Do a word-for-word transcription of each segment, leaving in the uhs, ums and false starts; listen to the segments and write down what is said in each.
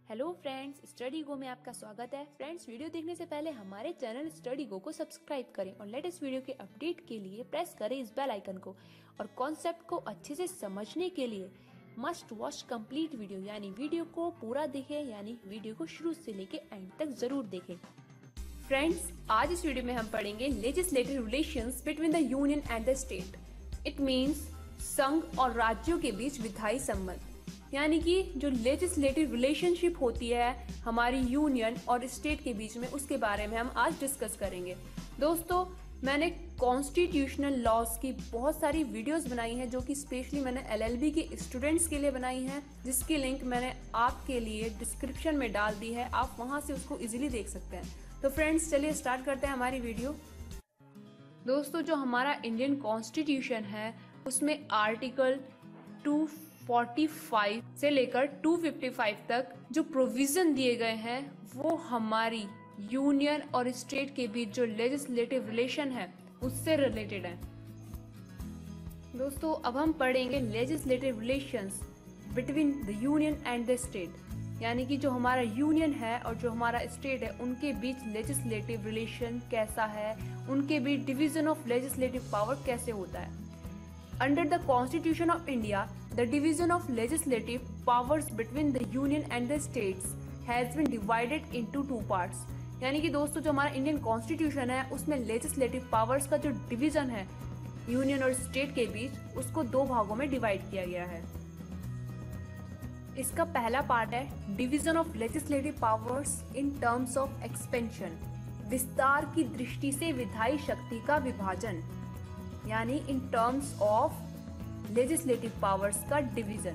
Hello friends, study गो में आपका स्वागत है। फ्रेंड्स, वीडियो देखने से पहले हमारे चैनल स्टडी गो को सब्सक्राइब करें और लेटेस्ट वीडियो के अपडेट के लिए प्रेस करें इस बेल आइकन को। और कॉन्सेप्ट को अच्छे से समझने के लिए मस्ट वॉच कंप्लीट वीडियो, यानी वीडियो को पूरा देखें, यानी वीडियो को शुरू से लेके एंड तक जरूर देखें। फ्रेंड्स, आज इस वीडियो में हम पढ़ेंगे legislative relations between the union and the state. It means संघ और राज्यों के बीच विधायी संबंध, यानी कि जो लेजिस्लेटिव रिलेशनशिप होती है हमारी यूनियन और स्टेट के बीच में, उसके बारे में हम आज डिस्कस करेंगे। दोस्तों, मैंने कॉन्स्टिट्यूशनल लॉज की बहुत सारी वीडियोस बनाई हैं जो कि स्पेशली मैंने एलएलबी के स्टूडेंट्स के लिए बनाई हैं, जिसकी लिंक मैंने आपके लिए डिस्क्रिप्शन में डाल दी है। आप वहां से उसको इजीली देख सकते हैं। तो फ्रेंड्स, चलिए स्टार्ट करते हैं हमारी वीडियो। दोस्तों, जो हमारा इंडियन कॉन्स्टिट्यूशन है उसमें आर्टिकल टू फोर्टी फाइव से लेकर टू फिफ्टी फाइव तक जो प्रोविजन दिए गए हैं वो हमारी यूनियन और स्टेट के बीच जो लेजिस्लेटिव रिलेशन है उससे रिलेटेड है। दोस्तों, अब हम पढ़ेंगे legislative relations between the union and the state, यानी कि जो हमारा यूनियन है और जो हमारा स्टेट है उनके बीच लेजिस्लेटिव रिलेशन कैसा है, उनके बीच डिवीजन ऑफ लेजिस्लेटिव पावर कैसे होता है। Under the Constitution of India, the division of legislative powers between the Union and the states has been divided into two parts. यानी कि दोस्तों, जो हमारा इंडियन कॉन्स्टिट्यूशन है उसमें लेजिस्लेटिव पावर्स का जो डिवीजन है यूनियन और स्टेट के बीच, उसको दो भागों में डिवाइड किया गया है। इसका पहला पार्ट है division of legislative powers in terms of expansion, विस्तार की दृष्टि से विधायी शक्ति का विभाजन, यानी in terms of legislative powers का डिवीजन।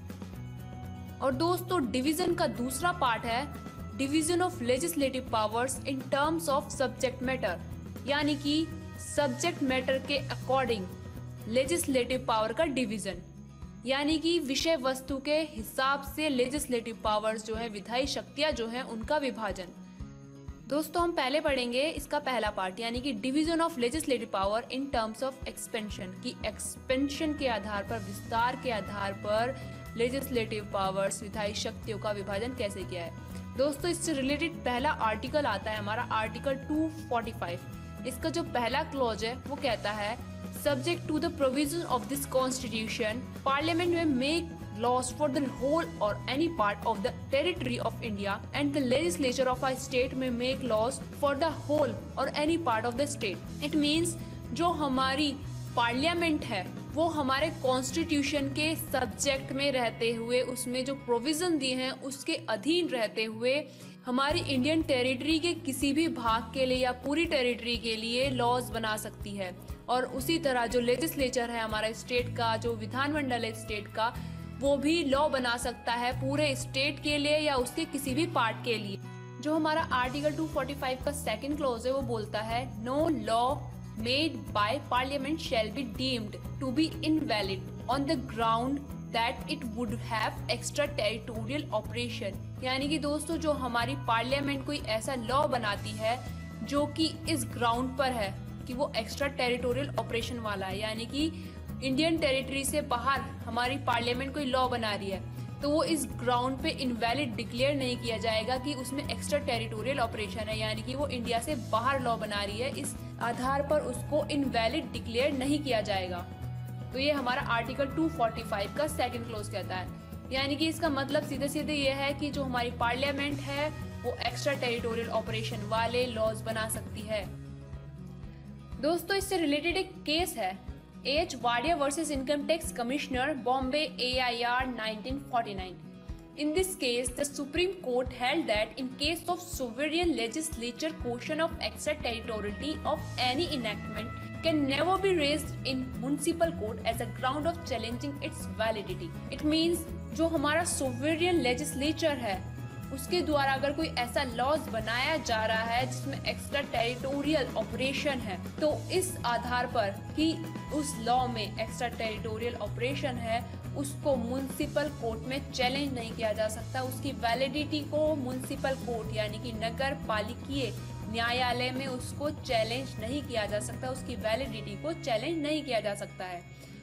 और दोस्तों, डिवीजन का दूसरा पार्ट है division of legislative powers in terms of subject matter, यानी कि सब्जेक्ट मैटर के अकॉर्डिंग लेजिस्लेटिव पावर का डिवीजन, यानी कि विषय वस्तु के हिसाब से लेजिस्लेटिव पावर्स जो है, विधायी शक्तियां जो है, उनका विभाजन। दोस्तों, हम पहले पढ़ेंगे इसका पहला पार्ट, यानी कि division of legislative power in terms of expansion, की एक्सपेंशन के आधार पर, विस्तार के आधार पर लेजिस्लेटिव पावर्स, विधायी शक्तियों का विभाजन कैसे किया है। दोस्तों, इससे रिलेटेड पहला आर्टिकल आता है हमारा आर्टिकल टू फोर्टी फाइव। इसका जो पहला क्लॉज है वो कहता है, subject to the provision of this constitution, parliament में make laws for the whole or any part of the territory of India, and the legislature of a state may make laws for the whole or any part of the state. It means जो हमारी parliament है वो हमारे constitution के subject में रहते हुए, उसमें जो प्रोविजन दिए हैं उसके अधीन रहते हुए हमारी इंडियन टेरिटरी के किसी भी भाग के लिए या पूरी टेरिटरी के लिए लॉज बना सकती है। और उसी तरह जो लेजिस्लेचर है हमारा स्टेट का, जो विधानमंडल है स्टेट का, वो भी लॉ बना सकता है पूरे स्टेट के लिए या उसके किसी भी पार्ट के लिए। जो हमारा आर्टिकल टू फोर्टी फाइव का सेकंड क्लॉज है वो बोलता है, no law made by parliament shall be deemed to be invalid on the ground that it would have extra territorial operation, यानी कि दोस्तों, जो हमारी पार्लियामेंट कोई ऐसा लॉ बनाती है जो कि इस ग्राउंड पर है कि वो एक्स्ट्रा टेरिटोरियल ऑपरेशन वाला है, यानी कि इंडियन टेरिटरी से बाहर हमारी पार्लियामेंट कोई लॉ बना रही है, तो वो इस ग्राउंड पे इनवैलिड डिक्लेयर नहीं किया जाएगा कि उसमें एक्स्ट्रा टेरिटोरियल ऑपरेशन है, यानी कि वो इंडिया से बाहर लॉ बना रही है, इस आधार पर उसको इनवैलिड डिक्लेयर नहीं किया जाएगा। तो ये हमारा आर्टिकल टू फोर्टी फाइव का सेकंड क्लॉज कहता है, यानी कि इसका मतलब सीधे सीधे ये है कि जो हमारी पार्लियामेंट है वो एक्स्ट्रा टेरिटोरियल ऑपरेशन वाले लॉज बना सकती है। दोस्तों, इससे रिलेटेड एक केस है, H. Wadia Vs Income Tax Commissioner, Bombay A I R nineteen forty-nine. In this case, the Supreme Court held that in case of sovereign legislature, question of extra-territoriality of any enactment can never be raised in municipal court as a ground of challenging its validity. It means जो हमारा sovereign legislature है उसके द्वारा अगर कोई ऐसा laws बनाया जा रहा है जिसमें एक्स्ट्रा टेरिटोरियल ऑपरेशन है, तो इस आधार पर कि उस लॉ में एक्स्ट्रा टेरिटोरियल ऑपरेशन है, उसको म्युनिसिपल कोर्ट में चैलेंज नहीं किया जा सकता। उसकी वैलिडिटी को म्युनिसिपल कोर्ट यानी कि नगर पालिकीय न्यायालय में उसको चैलेंज नहीं किया जा सकता, उसकी वैलिडिटी को चैलेंज नहीं किया जा सकता है।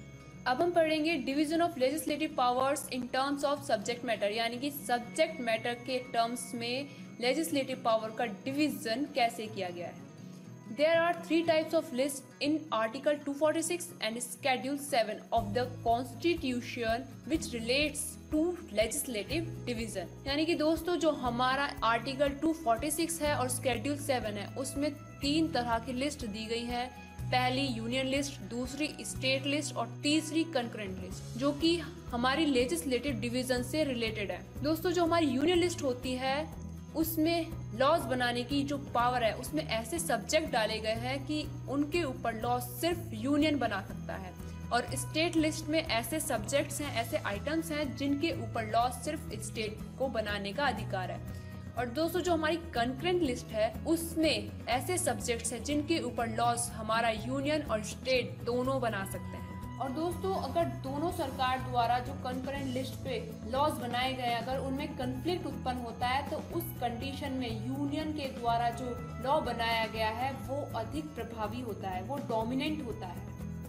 अब हम पढ़ेंगे division of legislative powers in terms of subject matter, यानी कि सब्जेक्ट मैटर के टर्म्स में लेजिस्लेटिव पावर का डिवीजन कैसे किया गया है। There are three types of lists in Article two forty-six and Schedule seven of the Constitution which relates to legislative division। यानी कि दोस्तों जो हमारा आर्टिकल two forty-six है और Schedule seven है उसमें तीन तरह की लिस्ट दी गई है। पहली यूनियन लिस्ट, दूसरी स्टेट लिस्ट और तीसरी कंकरेंट लिस्ट, जो कि हमारी लेजिस्लेटिव डिवीजन से रिलेटेड है। दोस्तों जो हमारी यूनियन लिस्ट होती है उसमें लॉज बनाने की जो पावर है उसमें ऐसे सब्जेक्ट डाले गए हैं कि उनके ऊपर लॉ सिर्फ यूनियन बना सकता है, और स्टेट लिस्ट में ऐसे सब्जेक्ट्स हैं, ऐसे आइटम्स हैं जिनके ऊपर लॉ सिर्फ स्टेट को बनाने का अधिकार है। और दोस्तों जो हमारी कंकरेंट लिस्ट है उसमें ऐसे सब्जेक्ट्स हैं जिनके ऊपर लॉज हमारा यूनियन और स्टेट दोनों बना सकते हैं। और दोस्तों अगर दोनों सरकार द्वारा जो कंकरेंट लिस्ट पे लॉज बनाए गए अगर उनमें कन्फ्लिक्ट उत्पन्न होता है तो उस कंडीशन में यूनियन के द्वारा जो लॉ बनाया गया है वो अधिक प्रभावी होता है, वो डोमिनेंट होता है।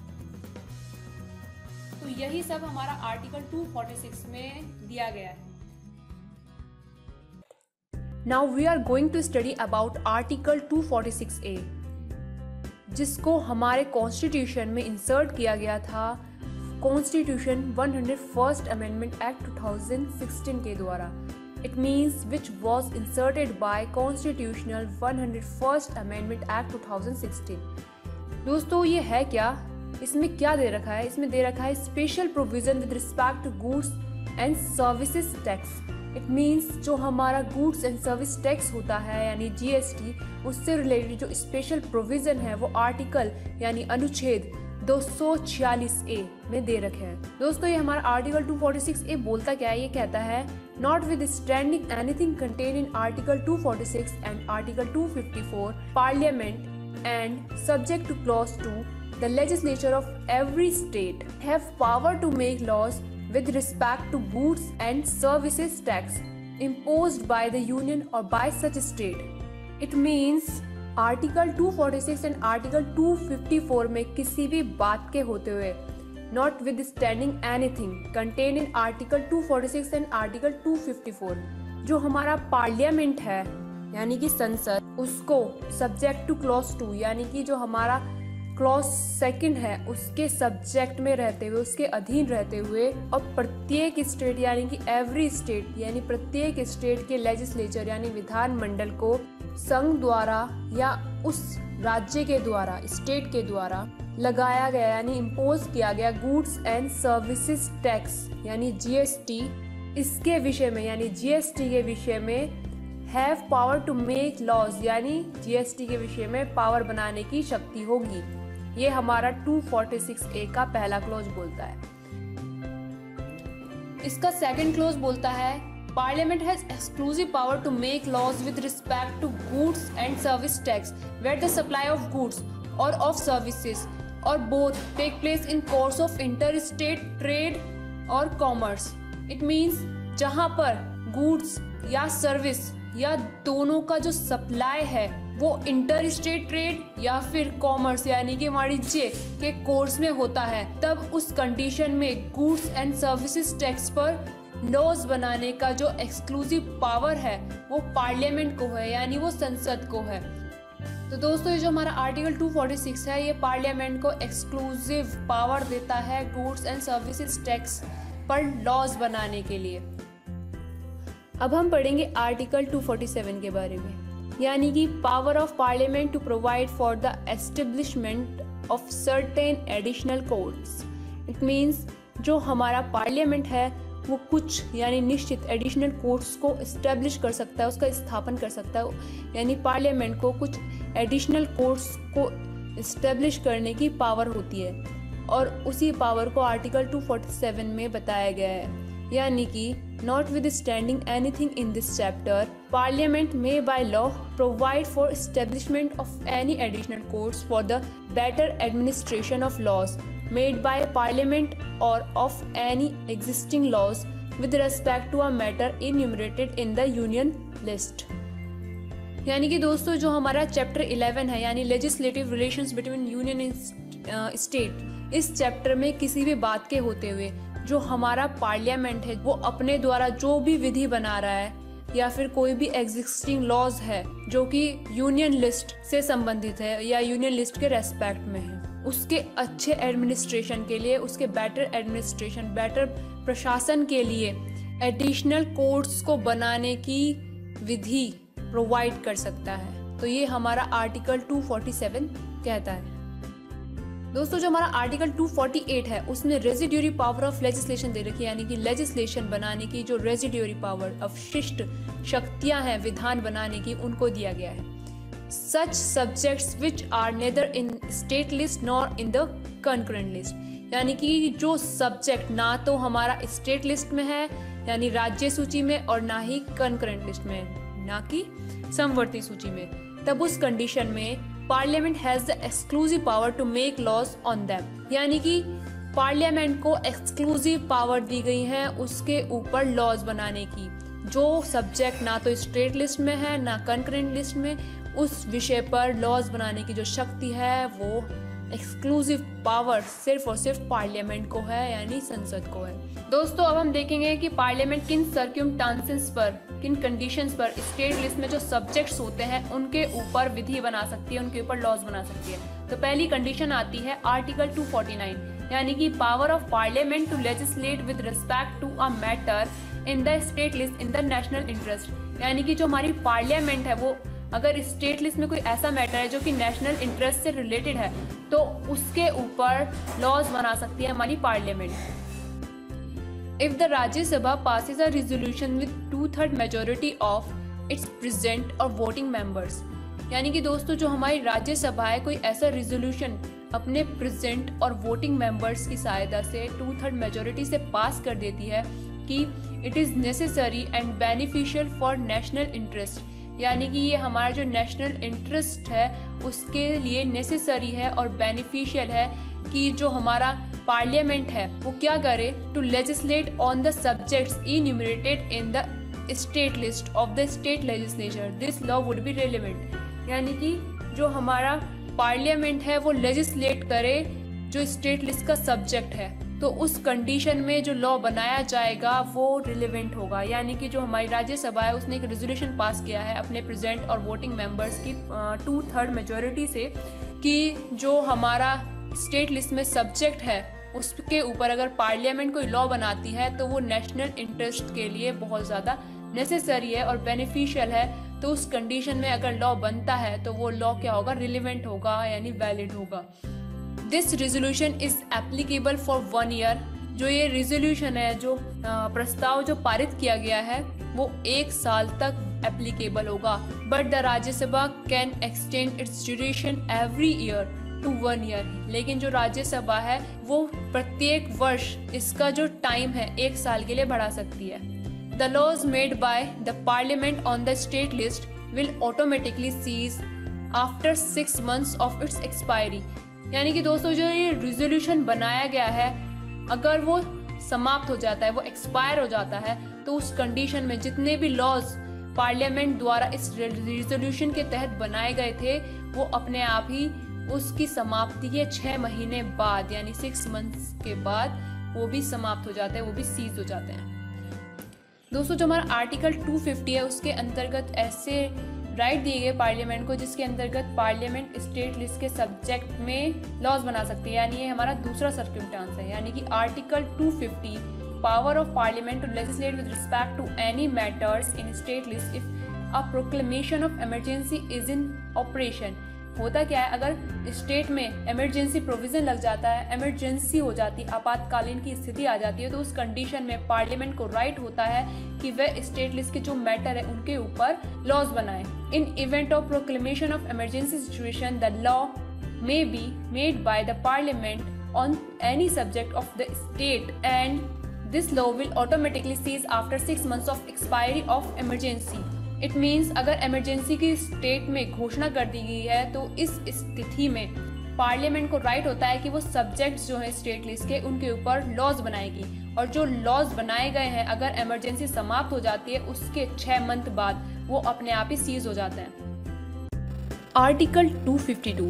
तो यही सब हमारा आर्टिकल two forty-six में दिया गया है। Now we are going to study about Article two forty-six A, जिसको हमारे कॉन्स्टिट्यूशन में इंसर्ट किया गया था constitution one hundred first amendment act two thousand sixteen के द्वारा। It means which was inserted by constitutional one hundred first amendment act two thousand sixteen। दोस्तों ये है क्या, इसमें क्या दे रखा है? इसमें दे रखा है special provision with respect to goods and services tax. It means जो हमारा गुड्स एंड सर्विस टैक्स होता है यानी जीएसटी, उससे रिलेटेड जो स्पेशल प्रोविजन है वो आर्टिकल यानी अनुच्छेद दो सौ छियालीस ए में दे रखे हैं। दोस्तों ये हमारा आर्टिकल two forty-six ए बोलता क्या है? ये कहता है notwithstanding anything contained in article two forty-six and article two fifty-four, parliament and subject to clause two the legislature of every state have power to make laws with respect to goods and services tax imposed by the union or by such state। It means Article two forty-six and Article two fifty-four में किसी भी बात के होते हुए notwithstanding anything contained in Article two forty-six and Article two fifty-four, जो हमारा parliament है यानी कि संसद, उसको सब्जेक्ट टू क्लॉज टू यानी कि जो हमारा क्लॉज सेकंड है उसके सब्जेक्ट में रहते हुए, उसके अधीन रहते हुए, और प्रत्येक स्टेट यानी कि एवरी स्टेट यानी प्रत्येक स्टेट के लेजिस्लेचर यानी विधान मंडल को संघ द्वारा या उस राज्य के द्वारा, स्टेट के द्वारा लगाया गया यानी इम्पोज किया गया गुड्स एंड सर्विसेज टैक्स यानी जीएसटी, इसके विषय में यानी जीएसटी के विषय में have power to make laws यानी जीएसटी के विषय में पावर बनाने की शक्ति होगी। ये हमारा two forty-six ए का पहला क्लॉज बोलता है। इसका सेकंड क्लॉज बोलता है parliament has exclusive power to make laws with respect to goods and service tax where the supply of goods or of services or both take place in course of inter state trade or commerce. It means जहां पर goods या service या दोनों का जो supply है वो inter state trade या फिर कॉमर्स यानी कि वाणिज्य के कोर्स में होता है, तब उस कंडीशन में गुड्स एंड सर्विसेज टैक्स पर लॉज बनाने का जो एक्सक्लूसिव पावर है वो पार्लियामेंट को है यानी वो संसद को है। तो दोस्तों ये जो हमारा आर्टिकल two forty-six है ये पार्लियामेंट को एक्सक्लूसिव पावर देता है गुड्स एंड सर्विसेज टैक्स पर लॉज बनाने के लिए। अब हम पढ़ेंगे आर्टिकल two forty-seven के बारे में, यानी कि power of parliament to provide for the establishment of certain additional courts. It means जो हमारा पार्लियामेंट है वो कुछ यानी निश्चित एडिशनल कोड्स को एस्टेब्लिश कर सकता है, उसका स्थापन कर सकता है, यानी पार्लियामेंट को कुछ एडिशनल कोड्स को एस्टेब्लिश करने की पावर होती है, और उसी पावर को आर्टिकल two forty-seven में बताया गया है। यानी कि notwithstanding anything in this chapter, Parliament may by law provide for establishment of any additional courts for the better administration of laws made by Parliament or of any existing laws with respect to a matter enumerated in the Union list। यानी कि दोस्तों जो हमारा chapter eleven है यानी legislative relations between union and state, इस chapter में किसी भी बात के होते हुए जो हमारा पार्लियामेंट है वो अपने द्वारा जो भी विधि बना रहा है या फिर कोई भी एग्जिस्टिंग लॉज है जो कि यूनियन लिस्ट से संबंधित है या यूनियन लिस्ट के रेस्पेक्ट में है, उसके अच्छे एडमिनिस्ट्रेशन के लिए, उसके बेटर एडमिनिस्ट्रेशन, बेटर प्रशासन के लिए एडिशनल कोड्स को बनाने की विधि प्रोवाइड कर सकता है। तो ये हमारा आर्टिकल टू फोर्टी सेवन कहता है। दोस्तों, जो हमारा आर्टिकल टू फोर्टी एट है उसमें रेजिड्यूरी पावर ऑफ लेजिस्लेशन दे रखी है, यानी कि लेजिस्लेशन बनाने की जो रेजिड्यूरी पावर, अवशिष्ट शक्तियां हैं विधान बनाने की, उनको दिया गया है। Such subjects which are neither in state list nor in the concurrent list, यानी कि जो सब्जेक्ट ना तो हमारा स्टेट लिस्ट में है यानी राज्य सूची में और ना ही कंकरेंट लिस्ट में, ना कि समवर्ती सूची में, तब उस कंडीशन में parliament has the exclusive power to make laws on them, यानी कि पार्लियामेंट को एक्सक्लूसिव पावर दी गई है उसके ऊपर लॉज बनाने की। जो सब्जेक्ट ना तो स्टेट लिस्ट में है ना कंकरेंट लिस्ट में, उस विषय पर लॉज बनाने की जो शक्ति है वो एक्सक्लूसिव पावर सिर्फ और सिर्फ पार्लियामेंट को है, यानी संसद को है। दोस्तों, अब हम देखेंगे कि पार्लियामेंट किन सर्क्यूमस्टांसेस पर, किन कंडीशंस पर स्टेट लिस्ट में जो सब्जेक्ट्स होते हैं उनके ऊपर विधि बना सकती है, उनके ऊपर लॉज बना सकती है। तो पहली कंडीशन आती है आर्टिकल टू फोर्टी नाइन, यानी कि power of parliament to legislate with respect to a matter in the state list in the national interest, यानी कि जो हमारी पार्लियामेंट है वो अगर स्टेट लिस्ट में कोई ऐसा मैटर है जो कि नेशनल इंटरेस्ट से रिलेटेड है तो उसके ऊपर लॉज बना सकती है हमारी parliament. If the Rajya Sabha passes a resolution with two third majority of its present or voting members, यानी कि दोस्तों जो हमारी राज्यसभा है कोई ऐसा रेजोल्यूशन अपने प्रेजेंट और वोटिंग मेंबर्स की सहायता से टू थर्ड मेजोरिटी से पास कर देती है कि it is necessary and beneficial for national interest, यानी कि ये हमारा जो नेशनल इंटरेस्ट है उसके लिए नेसेसरी है और बेनिफिशियल है कि जो हमारा पार्लियामेंट है वो क्या करे, to legislate on the subjects enumerated in the state list of the state legislature, this law would be relevant, यानी कि जो हमारा पार्लियामेंट है वो लेजिस्लेट करे जो स्टेट लिस्ट का सब्जेक्ट है, तो उस कंडीशन में जो लॉ बनाया जाएगा वो रिलेवेंट होगा। यानी कि जो हमारी राज्यसभा है उसने एक रेजोल्यूशन पास किया है अपने प्रेजेंट और वोटिंग मेंबर्स की टू थर्ड मेजोरिटी से कि जो हमारा स्टेट लिस्ट में सब्जेक्ट है उसके ऊपर अगर पार्लियामेंट कोई लॉ बनाती है तो वो नेशनल इंटरेस्ट के लिए बहुत ज़्यादा नेसेसरी है और बेनिफिशियल है, तो उस कंडीशन में अगर लॉ बनता है तो वो लॉ क्या होगा, रिलेवेंट होगा यानी वैलिड होगा। This resolution is applicable for one year, जो ये रेजोल्यूशन है, जो प्रस्ताव जो पारित किया गया है वो एक साल तक एप्लीकेबल होगा, but the Rajya Sabha can extend its duration every year to one year, लेकिन जो राज्यसभा है वो प्रत्येक वर्ष इसका जो टाइम है एक साल के लिए बढ़ा सकती है। The laws made by the parliament on the state list will automatically cease after six months of its expiry, यानी कि दोस्तों जो ये रेजोल्यूशन बनाया गया है अगर वो समाप्त हो जाता है, वो एक्सपायर हो जाता है, तो उस कंडीशन में जितने भी लॉज पार्लियामेंट द्वारा इस रेजोल्यूशन के तहत बनाए गए थे वो अपने आप ही उसकी समाप्ति के छः महीने बाद यानी सिक्स मंथ्स के बाद वो भी समाप्त हो जाते हैं, वो भी सीज हो जाते हैं। दोस्तों जो हमारा आर्टिकल टू फिफ्टी है उसके अंतर्गत ऐसे राइट दिए गए पार्लियामेंट को जिसके अंतर्गत पार्लियामेंट स्टेट लिस्ट के सब्जेक्ट में लॉज बना सकती है, यानी ये हमारा दूसरा सर्कमस्टांस है। यानी कि article two fifty power of parliament to legislate with respect to any matters in state list if a proclamation of emergency is in operation. होता क्या है, अगर स्टेट में इमरजेंसी प्रोविजन लग जाता है, इमरजेंसी हो जाती है, आपातकालीन की स्थिति आ जाती है, तो उस कंडीशन में पार्लियामेंट को राइट होता है कि वह स्टेट लिस्ट के जो मैटर है उनके ऊपर लॉज बनाए। In event of proclamation of emergency situation the law may be made by the parliament on any subject of the state and this law will automatically cease after six months of expiry of emergency. It means अगर emergency की state में घोषणा कर दी गई है तो इस स्थिति में पार्लियामेंट को राइट होता है कि वो सब्जेक्ट्स जो है स्टेट लिस्ट के उनके ऊपर लॉज बनाएगी, और जो लॉज बनाए गए हैं अगर इमरजेंसी समाप्त हो जाती है उसके छः मंथ बाद वो अपने आप ही सीज हो जाते हैं। आर्टिकल टू फिफ्टी टू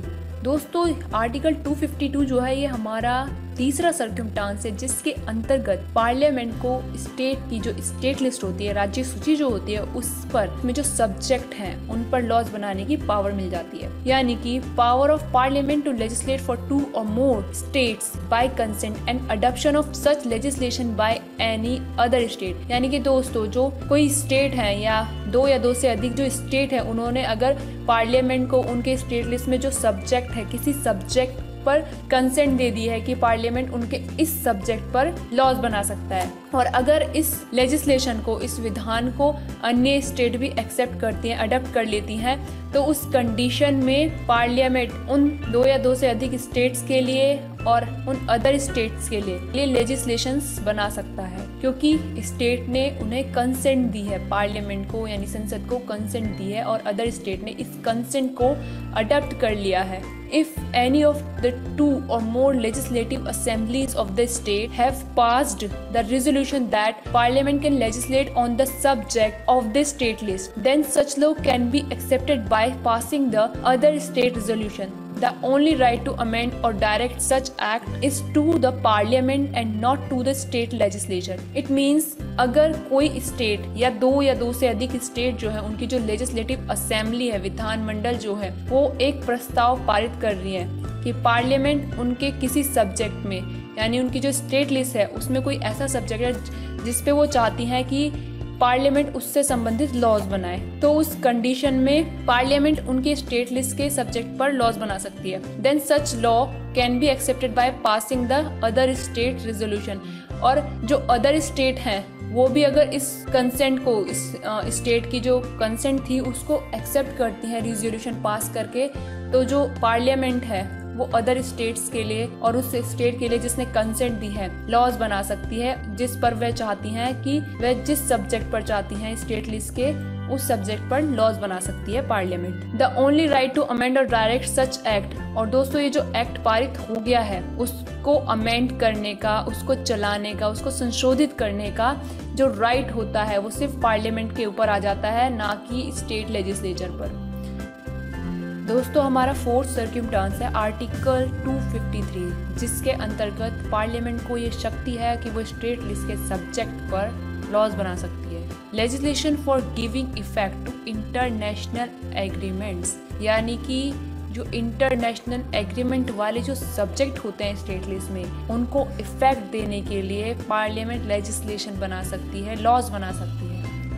दोस्तों आर्टिकल टू फिफ्टी टू जो है ये हमारा तीसरा सर्कमस्टांस है जिसके अंतर्गत पार्लियामेंट को स्टेट की जो स्टेट लिस्ट होती है, राज्य सूची जो होती है, उस पर में जो सब्जेक्ट हैं उन पर लॉज बनाने की पावर मिल जाती है। यानी कि power of parliament to legislate for two or more states by consent and adoption of such legislation by any other state. यानी कि दोस्तों जो कोई स्टेट है या दो या दो से अधिक जो स्टेट है, उन्होंने अगर पार्लियामेंट को उनके स्टेट लिस्ट में जो सब्जेक्ट है किसी सब्जेक्ट पर कंसेंट दे दी है कि पार्लियामेंट उनके इस सब्जेक्ट पर लॉज बना सकता है, और अगर इस लेजिस्लेशन को, इस विधान को अन्य स्टेट भी एक्सेप्ट करती हैं, अडॉप्ट कर लेती हैं, तो उस कंडीशन में पार्लियामेंट उन दो या दो से अधिक स्टेट्स के लिए और उन अदर स्टेट्स के लिए ये लेजिस्लेशंस बना सकता है, क्योंकि स्टेट ने उन्हें कंसेंट दी है, पार्लियामेंट को यानी संसद को कंसेंट दी है और अदर स्टेट ने इस कंसेंट को अडॉप्ट कर लिया है। If any of the two or more legislative assemblies of the state have passed the resolution that parliament can legislate on the subject of the state list, then such law can be accepted by passing the other state resolution. The only right to amend or direct such act is to the parliament and not to the state legislature. It means अगर कोई state या दो या दो से अधिक state जो है उनकी जो लेजिस्लेटिव असेंबली है, विधानमंडल जो है, वो एक प्रस्ताव पारित कर रही है कि पार्लियामेंट उनके किसी सब्जेक्ट में, यानी उनकी जो स्टेट लिस्ट है उसमें कोई ऐसा सब्जेक्ट है जिसपे वो चाहती हैं कि पार्लियामेंट उससे संबंधित लॉज बनाए, तो उस कंडीशन में पार्लियामेंट उनके स्टेट लिस्ट के सब्जेक्ट पर लॉज बना सकती है। Then such law can be accepted by passing the other state resolution. और जो अदर स्टेट हैं वो भी अगर इस कंसेंट को, इस स्टेट की जो कंसेंट थी उसको एक्सेप्ट करती हैं रेजोल्यूशन पास करके, तो जो पार्लियामेंट है वो अदर स्टेट्स के लिए और उस स्टेट के लिए जिसने कंसेंट दी है लॉज बना सकती है, जिस पर वह चाहती हैं कि वह जिस सब्जेक्ट पर चाहती हैं स्टेट लिस्ट के, उस सब्जेक्ट पर लॉज बना सकती है parliament. The only right to amend or direct such act. और दोस्तों ये जो एक्ट पारित हो गया है उसको अमेंड करने का, उसको चलाने का, उसको संशोधित करने का जो राइट होता है वो सिर्फ पार्लियामेंट के ऊपर आ जाता है, ना कि स्टेट लेजिस्लेचर पर। दोस्तों हमारा फोर्थ सर्कमस्टांस है आर्टिकल टू फिफ्टी थ्री, जिसके अंतर्गत पार्लियामेंट को ये शक्ति है कि वो स्टेट लिस्ट के सब्जेक्ट पर लॉज बना सकती है। Legislation for giving effect to international agreements, यानी कि जो इंटरनेशनल एग्रीमेंट वाले जो सब्जेक्ट होते हैं स्टेट लिस्ट में, उनको इफेक्ट देने के लिए पार्लियामेंट लेजिस्लेशन बना सकती है, लॉज बना सकती है।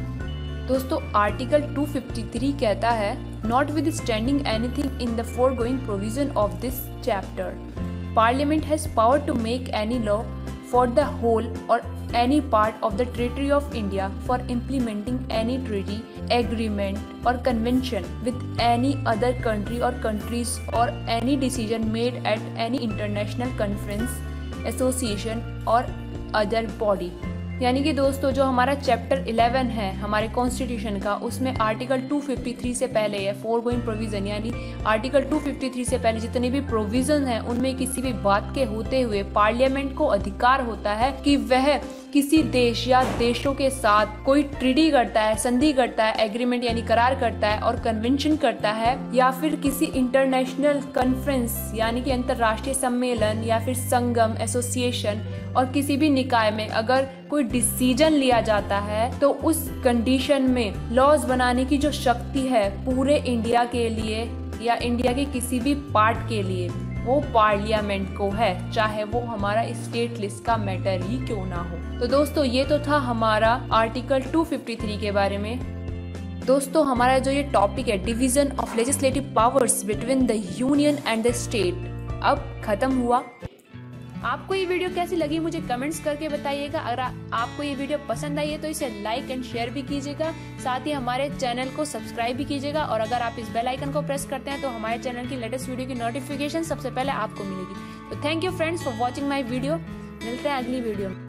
दोस्तों आर्टिकल टू फिफ्टी थ्री कहता है, notwithstanding anything in the foregoing provision of this chapter, Parliament has power to make any law for the whole or any part of the territory of India for implementing any treaty, agreement or convention with any other country or countries or any decision made at any international conference, association or other body। यानी कि दोस्तों जो हमारा chapter eleven है हमारे constitution का, उसमें article two fifty three से पहले या फोरगोइंग प्रोविजन, यानी आर्टिकल टू फिफ्टी थ्री से पहले जितने भी प्रोविजन हैं उनमें किसी भी बात के होते हुए पार्लियामेंट को अधिकार होता है कि वह किसी देश या देशों के साथ कोई ट्रीटी करता है, संधि करता है, एग्रीमेंट यानी करार करता है और कन्वेंशन करता है, या फिर किसी इंटरनेशनल कॉन्फ्रेंस यानी कि अंतर्राष्ट्रीय सम्मेलन या फिर संगम, एसोसिएशन और किसी भी निकाय में अगर कोई डिसीजन लिया जाता है, तो उस कंडीशन में लॉज बनाने की जो शक्ति है पूरे इंडिया के लिए या इंडिया के किसी भी पार्ट के लिए, वो पार्लियामेंट को है, चाहे वो हमारा स्टेट लिस्ट का मैटर ही क्यों ना हो। तो दोस्तों ये तो था हमारा आर्टिकल टू फिफ्टी थ्री के बारे में। दोस्तों हमारा जो ये टॉपिक है division of legislative powers between the union and the state, अब खत्म हुआ। आपको ये वीडियो कैसी लगी मुझे कमेंट्स करके बताइएगा। अगर आ, आपको ये वीडियो पसंद आई है तो इसे लाइक एंड शेयर भी कीजिएगा, साथ ही हमारे चैनल को सब्सक्राइब भी कीजिएगा। और अगर आप इस बेल आइकन को प्रेस करते हैं तो हमारे चैनल की लेटेस्ट वीडियो की नोटिफिकेशन सबसे पहले आपको मिलेगी। तो thank you friends for watching my video. मिलते हैं अगली वीडियो में।